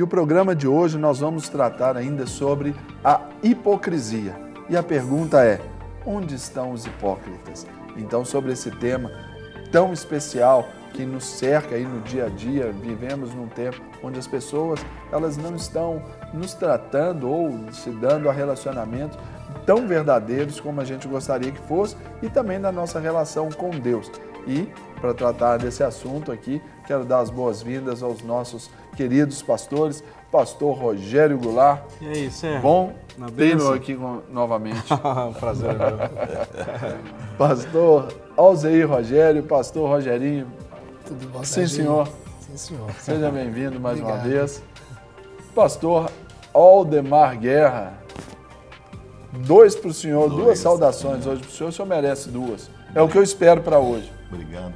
E o programa de hoje nós vamos tratar ainda sobre a hipocrisia. E a pergunta é, onde estão os hipócritas? Então, sobre esse tema tão especial que nos cerca aí no dia a dia, vivemos num tempo onde as pessoas elas não estão nos tratando ou se dando a relacionamentos tão verdadeiros como a gente gostaria que fosse e também na nossa relação com Deus. E para tratar desse assunto aqui, quero dar as boas-vindas aos nossos queridos pastores, pastor Rogério Goulart. E aí, Sérgio? Bom tê-lo aqui novamente. Um prazer, meu. Pastor Alzeir Rogério, pastor Rogerinho. Tudo bom, Sim, senhor. Sim, senhor. Seja bem-vindo mais uma vez. Pastor Aldemar Guerra. Dois para o senhor, duas saudações hoje para o senhor merece duas. É o que eu espero para hoje. Obrigado.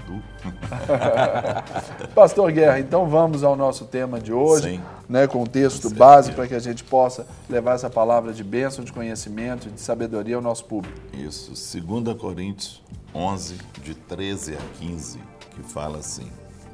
Pastor Guerra, então vamos ao nosso tema de hoje, Sim. né, com o texto base para que a gente possa levar essa palavra de bênção, de conhecimento, de sabedoria ao nosso público. Isso, 2 Coríntios 11, de 13 a 15, que fala assim: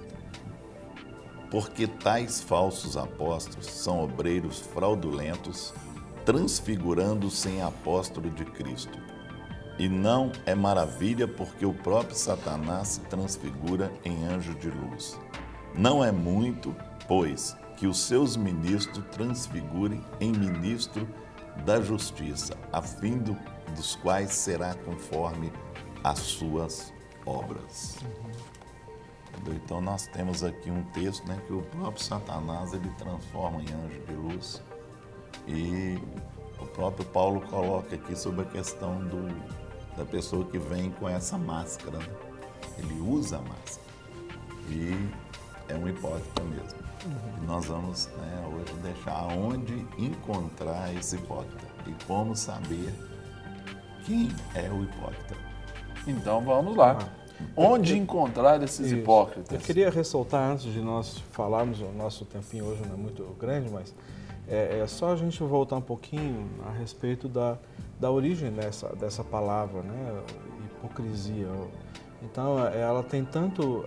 porque tais falsos apóstolos são obreiros fraudulentos, transfigurando-se em apóstolo de Cristo. E não é maravilha, porque o próprio Satanás se transfigura em anjo de luz. Não é muito, pois, que os seus ministros transfigurem em ministro da justiça, a fim dos quais será conforme as suas obras. Então nós temos aqui um texto, né, que o próprio Satanás ele transforma em anjo de luz. E o próprio Paulo coloca aqui sobre a questão da pessoa que vem com essa máscara, né? Ele usa a máscara e é um hipócrita mesmo. E nós vamos, né, hoje deixar onde encontrar esse hipócrita e como saber quem é o hipócrita. Então vamos lá. Onde encontrar esses hipócritas? Eu queria ressaltar, antes de nós falarmos, o nosso tempinho hoje não é muito grande, mas é só a gente voltar um pouquinho a respeito da origem dessa palavra, né? Hipocrisia. Então, ela tem tanto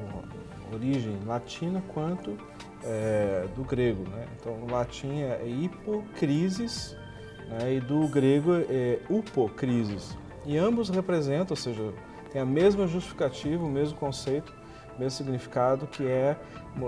origem latina quanto do grego, né? Então, o latim é hipocrisis, né? E do grego é upocrisis. E ambos representam, ou seja, tem a mesma justificativa, o mesmo conceito, o mesmo significado, que é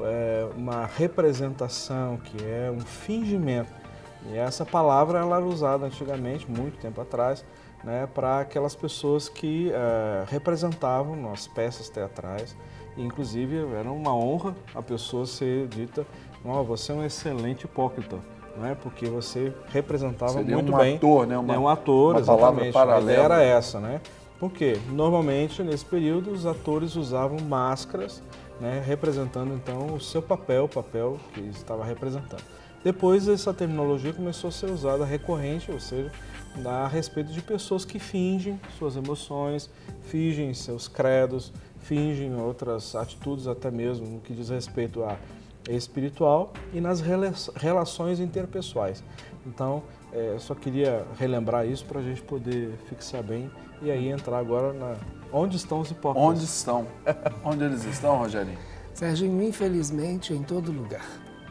uma representação, que é um fingimento. E essa palavra ela era usada antigamente, muito tempo atrás, né, para aquelas pessoas que representavam nas peças teatrais. E, inclusive, era uma honra a pessoa ser dita: oh, você é um excelente hipócrita, né, porque você representava seria muito um bem. Ator, né? Um ator, uma palavra exatamente. paralela. A ideia era essa, né? Porque, normalmente, nesse período, os atores usavam máscaras, né, representando, então, o seu papel, o papel que estava representando. Depois, essa terminologia começou a ser usada recorrente, ou seja, a respeito de pessoas que fingem suas emoções, fingem seus credos, fingem outras atitudes, até mesmo no que diz respeito a espiritual e nas relações interpessoais. Então, eu só queria relembrar isso para a gente poder fixar bem e aí entrar agora onde estão os hipócritas. Onde estão? Onde eles estão, Rogerinho? Serginho, infelizmente, em todo lugar.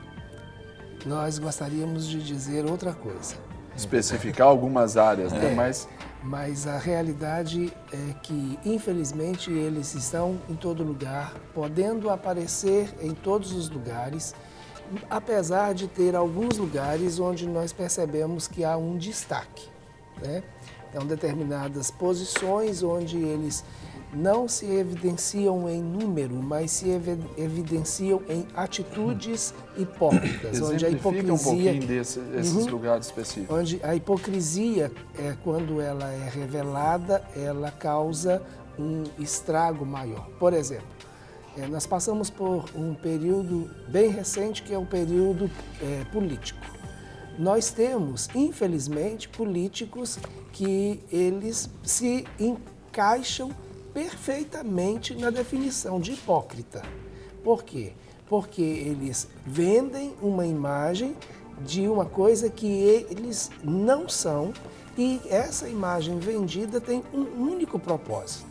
Nós gostaríamos de dizer outra coisa. Especificar algumas áreas, né? Mas a realidade é que, infelizmente, eles estão em todo lugar, podendo aparecer em todos os lugares, apesar de ter alguns lugares onde nós percebemos que há um destaque, né? Então, determinadas posições onde eles não se evidenciam em número, mas se evidenciam em atitudes hipócritas. Onde a hipocrisia, um pouquinho desses lugares específicos. Onde a hipocrisia, quando ela é revelada, ela causa um estrago maior. Por exemplo, nós passamos por um período bem recente, que é o período político. Nós temos, infelizmente, políticos que eles se encaixam perfeitamente na definição de hipócrita. Por quê? Porque eles vendem uma imagem de uma coisa que eles não são, e essa imagem vendida tem um único propósito,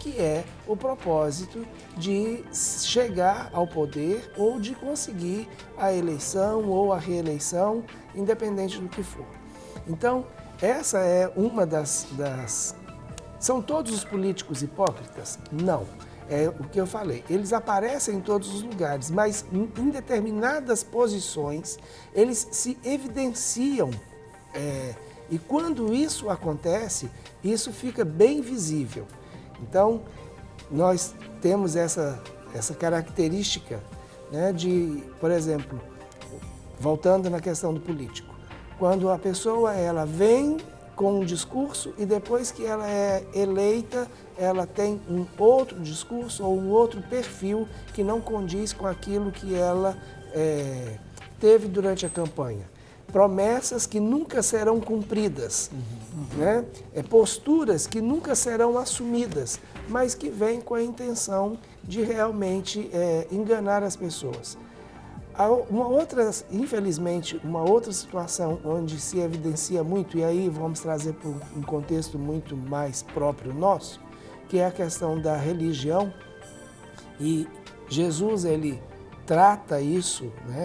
que é o propósito de chegar ao poder ou de conseguir a eleição ou a reeleição, independente do que for. Então, essa é uma das... São todos os políticos hipócritas? Não. É o que eu falei. Eles aparecem em todos os lugares, mas em determinadas posições, eles se evidenciam. E quando isso acontece, isso fica bem visível. Então, nós temos essa característica, né, de, por exemplo, voltando na questão do político, quando a pessoa ela vem com um discurso e depois que ela é eleita, ela tem um outro discurso ou um outro perfil que não condiz com aquilo que ela teve durante a campanha. Promessas que nunca serão cumpridas, né? Posturas que nunca serão assumidas, mas que vêm com a intenção de realmente enganar as pessoas. Infelizmente, uma outra situação onde se evidencia muito, e aí vamos trazer para um contexto muito mais próprio nosso, que é a questão da religião, e Jesus ele trata isso, né,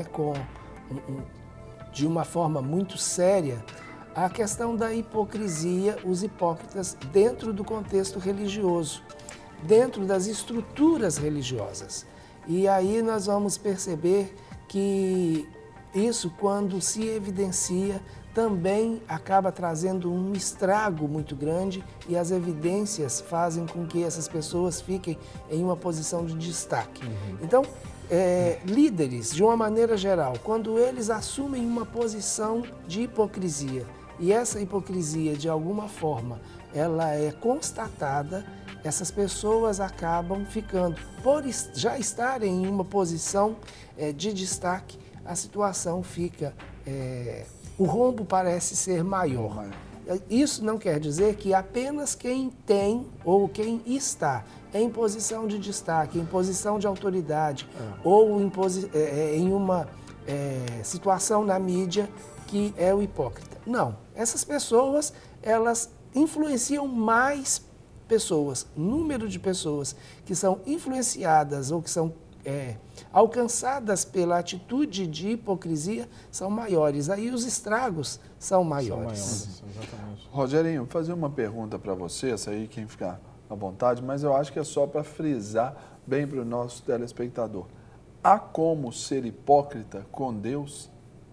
de uma forma muito séria, a questão da hipocrisia, os hipócritas dentro do contexto religioso, dentro das estruturas religiosas. E aí nós vamos perceber que isso, quando se evidencia, também acaba trazendo um estrago muito grande e as evidências fazem com que essas pessoas fiquem em uma posição de destaque. Então, líderes, de uma maneira geral, quando eles assumem uma posição de hipocrisia e essa hipocrisia, de alguma forma, ela é constatada, essas pessoas acabam ficando, por já estarem em uma posição de destaque, a situação fica, o rombo parece ser maior. Isso não quer dizer que apenas quem tem ou quem está em posição de destaque, em posição de autoridade ou em uma situação na mídia que é o hipócrita. Não, essas pessoas, elas influenciam mais pessoas, número de pessoas que são influenciadas ou que são alcançadas pela atitude de hipocrisia são maiores. Aí os estragos são maiores. Exatamente. Rogerinho, vou fazer uma pergunta para você, essa aí quem ficar à vontade, mas eu acho que é só para frisar bem para o nosso telespectador. Há como ser hipócrita com Deus?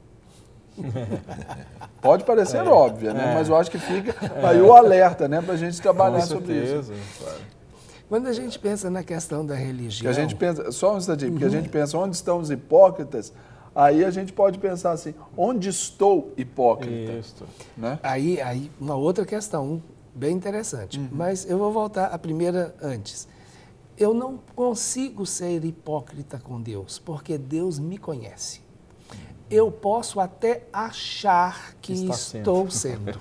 Pode parecer óbvia, né? Mas eu acho que fica aí o alerta, né, para a gente trabalhar sobre isso. Quando a gente pensa na questão da religião... Que a gente pensa, só um instantinho, porque a gente pensa onde estão os hipócritas, aí a gente pode pensar assim, onde estou hipócrita? Isso. Né? Aí uma outra questão bem interessante, mas eu vou voltar à primeira antes. Eu não consigo ser hipócrita com Deus, porque Deus me conhece. Eu posso até achar que estou sendo,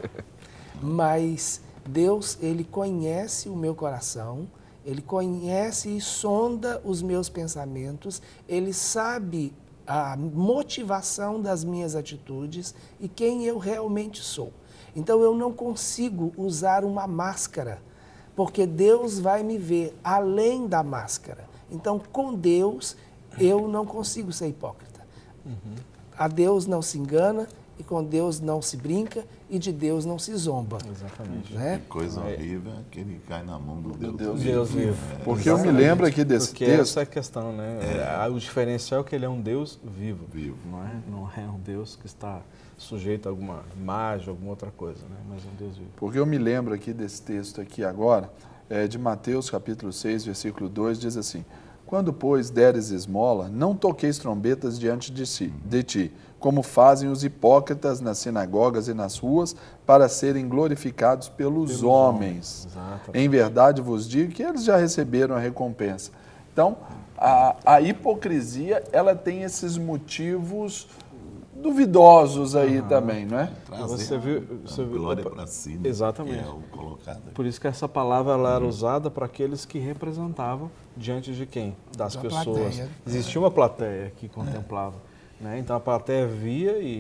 mas Deus, Ele conhece o meu coração, Ele conhece e sonda os meus pensamentos, Ele sabe a motivação das minhas atitudes e quem eu realmente sou. Então eu não consigo usar uma máscara, porque Deus vai me ver além da máscara. Então com Deus eu não consigo ser hipócrita. A Deus não se engana e com Deus não se brinca e de Deus não se zomba. Exatamente. Né? Que coisa horrível é que ele cai na mão do Deus vivo. Porque eu me lembro aqui desse Porque texto. essa é a questão, né? O diferencial é que ele é um Deus vivo. Não é um Deus que está sujeito a alguma imagem, alguma outra coisa, né? Mas é um Deus vivo. Porque eu me lembro aqui desse texto aqui agora, de Mateus capítulo 6, versículo 2, diz assim: quando, pois, deres esmola, não toqueis trombetas diante de ti, como fazem os hipócritas nas sinagogas e nas ruas, para serem glorificados pelos homens. Em verdade vos digo que eles já receberam a recompensa. Então, a hipocrisia, ela tem esses motivos duvidosos aí também, não é? Você viu glória para si, né? Exatamente. Que é o colocado. Por isso que essa palavra ela era usada para aqueles que representavam diante de quem? Das pessoas. Plateia. Existia uma plateia que contemplava. Né? Então a plateia via e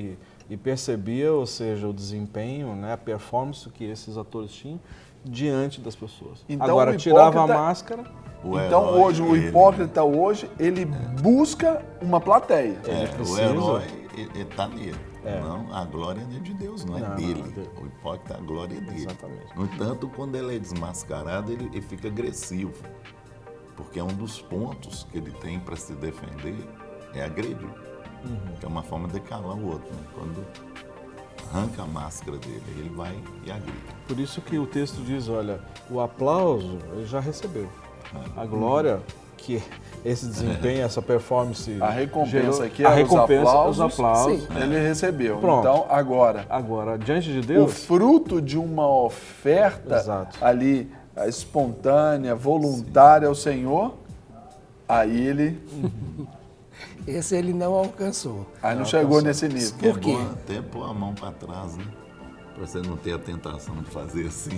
e percebia, ou seja, o desempenho, né, a performance que esses atores tinham diante das pessoas. Então, agora, tirava a máscara... Então, hoje, o hipócrita hoje, ele busca uma plateia. O herói, ele está nele. Não, a glória é de Deus, não é dele. O hipócrita, a glória é dele. Exatamente. No entanto, quando ele é desmascarado, ele fica agressivo. Porque é um dos pontos que ele tem para se defender, é agredir. Que é uma forma de calar o outro. Né? Quando arranca a máscara dele, ele vai e agride. Por isso que o texto diz, olha, o aplauso ele já recebeu. A glória, que esse desempenho, essa performance... A recompensa aqui, os aplausos, sim, ele recebeu. Pronto. Então, agora, diante de Deus... O fruto de uma oferta Exato. ali, espontânea, voluntária ao Senhor, aí ele... Esse ele não alcançou. Aí não chegou nesse nível. Por quê? É bom até pôr a mão para trás, né? Para você não ter a tentação de fazer assim.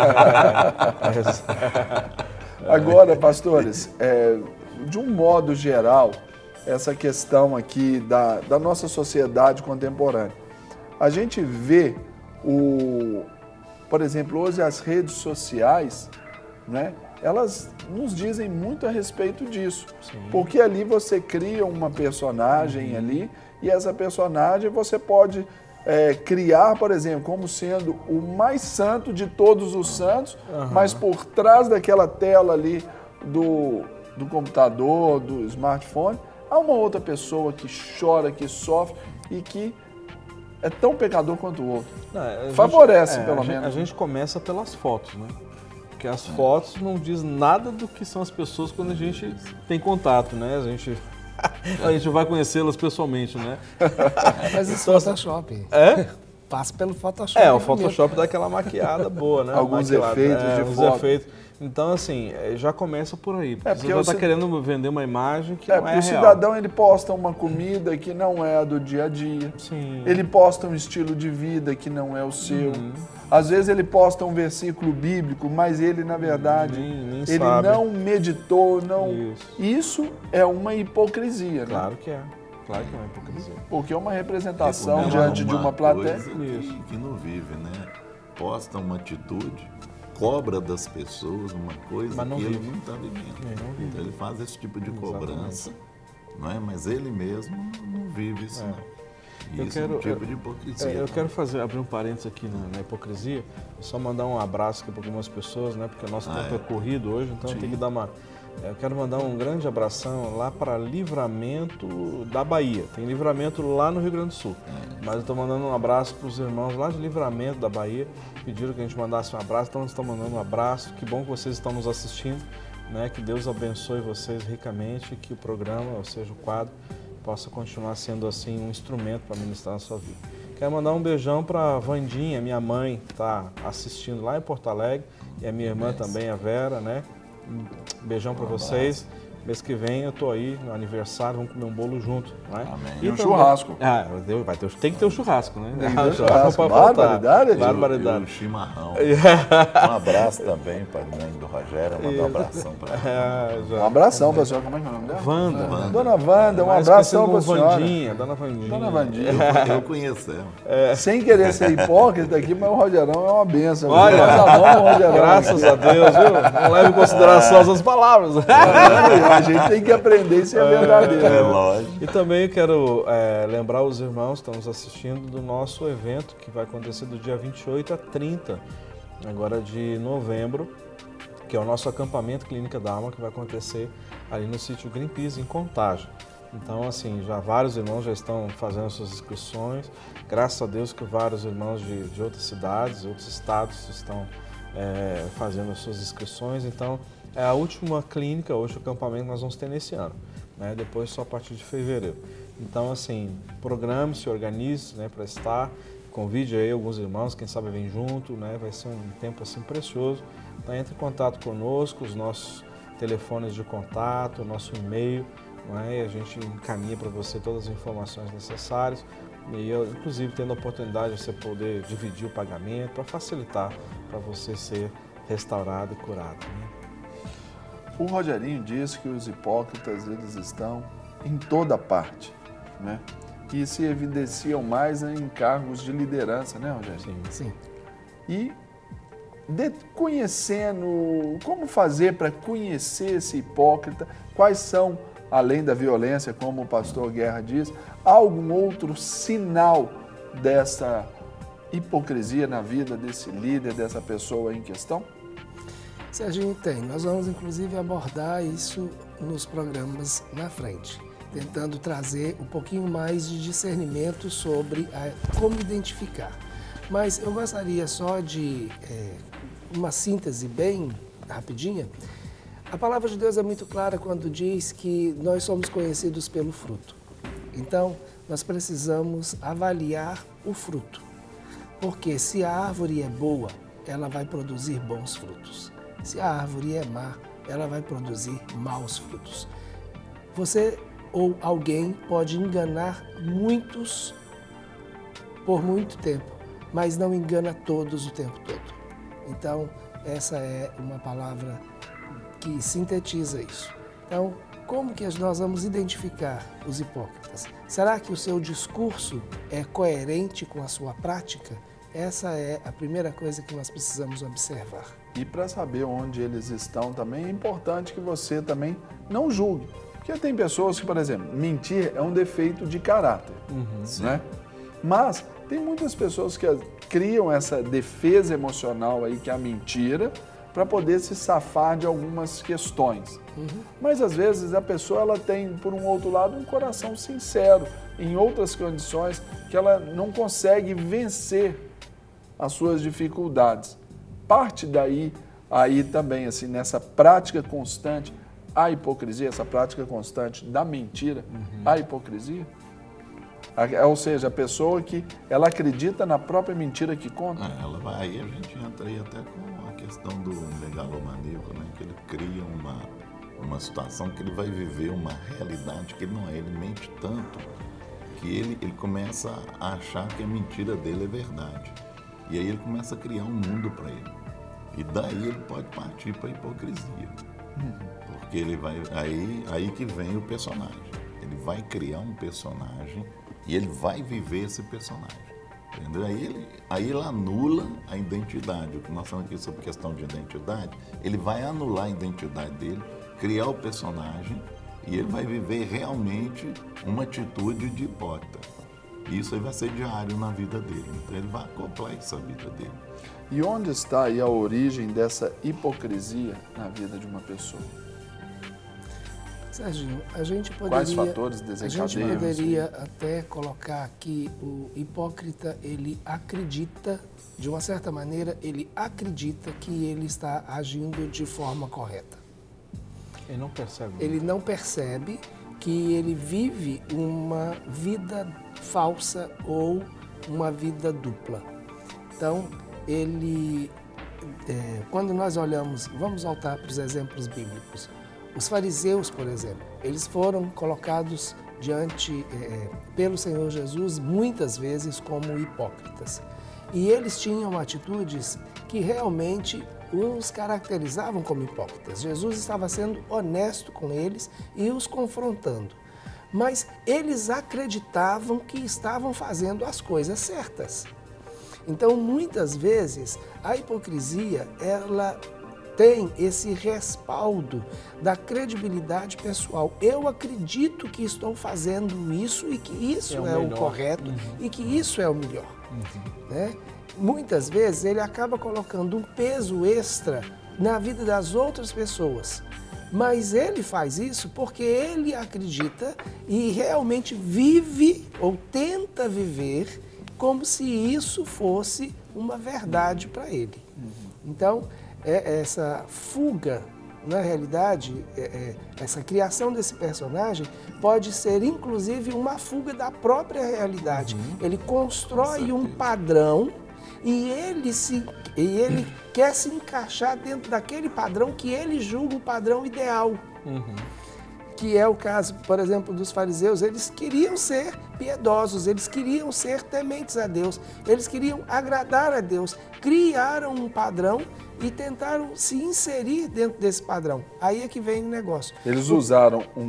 Agora, pastores, de um modo geral, essa questão aqui da nossa sociedade contemporânea, a gente vê, por exemplo, hoje as redes sociais, né, elas nos dizem muito a respeito disso. Sim. Porque ali você cria uma personagem ali, e essa personagem você pode criar, por exemplo, como sendo o mais santo de todos os santos, mas por trás daquela tela ali do computador, do smartphone, há uma outra pessoa que chora, que sofre e que é tão pecador quanto o outro. Favorece, pelo menos. A gente começa pelas fotos, né? Porque as fotos não diz nada do que são as pessoas quando a gente tem contato, né? A gente vai conhecê-las pessoalmente, né? Mas isso é Photoshop. Passa pelo Photoshop. O Photoshop dá aquela maquiada boa, né? Alguns efeitos de foto. Então, assim, já começa por aí. Porque porque você já está querendo vender uma imagem que não é o real. cidadão, ele posta uma comida que não é a do dia a dia. Sim. Ele posta um estilo de vida que não é o seu. Às vezes ele posta um versículo bíblico, mas ele, na verdade, nem ele sabe. não meditou, não... Isso é uma hipocrisia, né? Claro que é. Claro que é uma hipocrisia. Porque é uma representação Recomenda diante de uma plateia. coisa que não vive, né? Posta uma atitude, cobra das pessoas uma coisa Mas não que vive. ele não está vivendo. Não vive. Então ele faz esse tipo de Exatamente. cobrança, não é? Mas ele mesmo não vive isso, não. Isso é um tipo de hipocrisia. Eu quero abrir um parênteses aqui na hipocrisia, só mandar um abraço aqui para algumas pessoas, né? Porque o nosso tempo é corrido hoje, então tem que dar uma... Eu quero mandar um grande abração lá para Livramento da Bahia. Tem Livramento lá no Rio Grande do Sul. Mas eu estou mandando um abraço para os irmãos lá de Livramento da Bahia. Pediram que a gente mandasse um abraço, então nós estamos mandando um abraço. Que bom que vocês estão nos assistindo, né? Que Deus abençoe vocês ricamente, que o programa, ou seja, o quadro, possa continuar sendo assim um instrumento para ministrar na sua vida. Quero mandar um beijão para a Vandinha, minha mãe, que está assistindo lá em Porto Alegre, e a minha irmã também, a Vera, né? Um beijão para vocês. Mês que vem eu tô aí no aniversário, vamos comer um bolo junto, né? Amém. E um churrasco. Tem que ter o churrasco, né? Tem que ter o churrasco. Barbaridade. E o chimarrão. Um abraço também para a mãe do Rogério, mandar um abração para ela. Um abração para a senhora, como é que é o nome dela? Wanda. Dona Wanda, um abração para a senhora. Dona Vandinha. Dona Vandinha. Eu conheço ela. Sem querer ser hipócrita aqui, mas o Rogerão é uma benção. Olha, graças a Deus, viu? Não leve em consideração essas palavras. A gente tem que aprender se é verdadeiro. É lógico. E também quero lembrar os irmãos que estão nos assistindo do nosso evento que vai acontecer do dia 28 a 30, agora de novembro, que é o nosso acampamento Clínica da Alma, que vai acontecer ali no sítio Greenpeace, em Contagem. Então, assim, já vários irmãos já estão fazendo suas inscrições. Graças a Deus que vários irmãos de outras cidades, outros estados estão fazendo as suas inscrições. Então, é a última clínica, hoje o acampamento nós vamos ter nesse ano, né? Depois só a partir de fevereiro. Então, assim, programe, se organize, né, para estar, convide aí alguns irmãos, quem sabe vem junto, né? Vai ser um tempo assim precioso. Então, entre em contato conosco, os nossos telefones de contato, o nosso e-mail, e a gente encaminha para você todas as informações necessárias. E eu, inclusive, tendo a oportunidade de você poder dividir o pagamento para facilitar para você ser restaurado e curado, né? O Rogerinho diz que os hipócritas, eles estão em toda parte, né? que se evidenciam mais em cargos de liderança, né, Rogério? Sim. E conhecendo, como fazer para conhecer esse hipócrita? Quais são, além da violência, como o pastor Guerra diz, algum outro sinal dessa hipocrisia na vida desse líder, dessa pessoa em questão? Serginho, tem. Nós vamos, inclusive, abordar isso nos programas na frente, tentando trazer um pouquinho mais de discernimento sobre como identificar. Mas eu gostaria só de uma síntese bem rapidinha. A palavra de Deus é muito clara quando diz que nós somos conhecidos pelo fruto. Então, nós precisamos avaliar o fruto, porque se a árvore é boa, ela vai produzir bons frutos. Se a árvore é má, ela vai produzir maus frutos. Você ou alguém pode enganar muitos por muito tempo, mas não engana todos o tempo todo. Então, essa é uma palavra que sintetiza isso. Então, como que nós vamos identificar os hipócritas? Será que o seu discurso é coerente com a sua prática? Essa é a primeira coisa que nós precisamos observar. E para saber onde eles estão também, é importante que você também não julgue. Porque tem pessoas que, por exemplo, mentir é um defeito de caráter, né? Mas tem muitas pessoas que criam essa defesa emocional aí, que é a mentira, para poder se safar de algumas questões. Mas às vezes a pessoa ela tem, por um outro lado, um coração sincero em outras condições que ela não consegue vencer as suas dificuldades. Parte daí, aí também, assim, nessa prática constante, a hipocrisia, essa prática constante da mentira, a hipocrisia. Ou seja, a pessoa que ela acredita na própria mentira que conta. Aí a gente entra aí até com a questão do megalomaníaco, né? Que ele cria uma situação que ele vai viver uma realidade que não é. Ele mente tanto que ele começa a achar que a mentira dele é verdade. E aí ele começa a criar um mundo para ele. E daí ele pode partir para a hipocrisia. Porque ele vai. Aí que vem o personagem. Ele vai criar um personagem e ele vai viver esse personagem. Entendeu? Aí ele anula a identidade. O que nós falamos aqui sobre questão de identidade, ele vai anular a identidade dele, criar o personagem e ele vai viver realmente uma atitude de hipócrita. Isso aí vai ser diário na vida dele. Então ele vai acoplar isso à vida dele. E onde está aí a origem dessa hipocrisia na vida de uma pessoa? Serginho, a gente poderia... Quais fatores desencadeiam? A gente poderia até colocar que o hipócrita, ele acredita, de uma certa maneira, ele acredita que ele está agindo de forma correta. Ele não percebe. Ele não percebe que ele vive uma vida falsa ou uma vida dupla. Então, quando nós olhamos, vamos voltar para os exemplos bíblicos. Os fariseus, por exemplo, eles foram colocados pelo Senhor Jesus muitas vezes como hipócritas. E eles tinham atitudes que realmente os caracterizavam como hipócritas. Jesus estava sendo honesto com eles e os confrontando. Mas eles acreditavam que estavam fazendo as coisas certas. Então, muitas vezes, a hipocrisia, ela tem esse respaldo da credibilidade pessoal. Eu acredito que estou fazendo isso e que isso é o correto e que isso é o melhor. Né? Muitas vezes ele acaba colocando um peso extra na vida das outras pessoas. Mas ele faz isso porque ele acredita e realmente vive ou tenta viver como se isso fosse uma verdade para ele. Então, essa fuga, na realidade, essa criação desse personagem pode ser inclusive uma fuga da própria realidade. Ele constrói um padrão e ele quer se encaixar dentro daquele padrão que ele julga o padrão ideal. Que é o caso, por exemplo, dos fariseus. Eles queriam ser piedosos, eles queriam ser tementes a Deus, eles queriam agradar a Deus, criaram um padrão e tentaram se inserir dentro desse padrão. Aí é que vem o negócio. Eles usaram um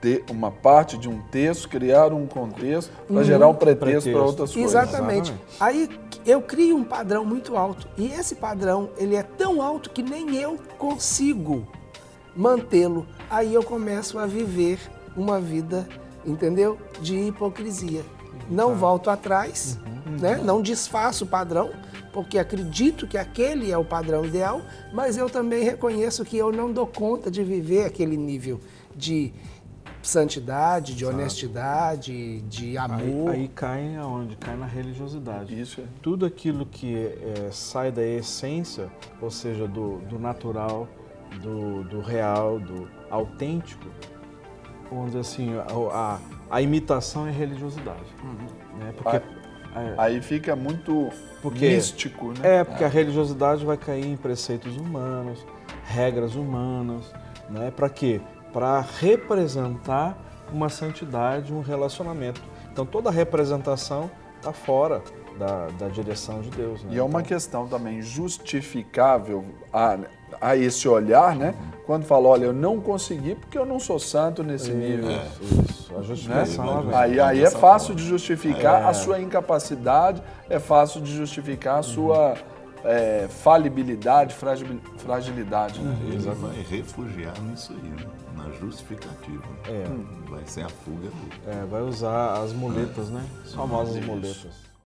uma parte de um texto, criar um contexto para gerar um pretexto para outras coisas. Exatamente. Aí eu crio um padrão muito alto e esse padrão ele é tão alto que nem eu consigo mantê-lo. Aí eu começo a viver uma vida, entendeu? De hipocrisia. Não volto atrás, né? Não desfaço o padrão, porque acredito que aquele é o padrão ideal, mas eu também reconheço que eu não dou conta de viver aquele nível de santidade, de honestidade, de amor. Aí cai aonde? Cai na religiosidade. Isso é. Tudo aquilo que sai da essência, ou seja, do natural, do real, do autêntico, vamos dizer assim, a imitação é religiosidade. Né? Porque, aí fica muito místico, né? Porque a religiosidade vai cair em preceitos humanos, regras humanas, né? Para quê? Para representar uma santidade, um relacionamento. Então toda representação está fora da direção de Deus. Né? E é uma questão também justificável a esse olhar, né? Quando fala, olha, eu não consegui porque eu não sou santo nesse nível. Isso, a justificação. Né? Aí é fácil de justificar a sua incapacidade, é fácil de justificar a sua falibilidade, fragilidade. Né? Ele vai refugiar nisso aí, né? Na justificativa. Vai ser a fuga dele. Vai usar as muletas, né? As famosas muletas.